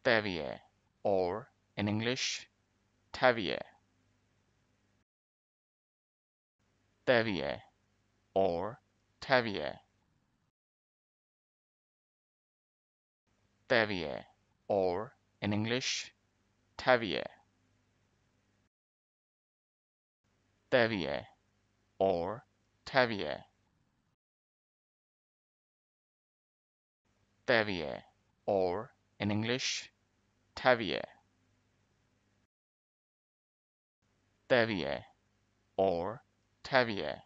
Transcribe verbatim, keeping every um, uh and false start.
Tevye, or in English, Tevye. Tevye, or Tevye. Tevye, or in English, Tevye. Tevye, or Tevye. Tevye, or in English, Tevye. Tevye, or Tevye.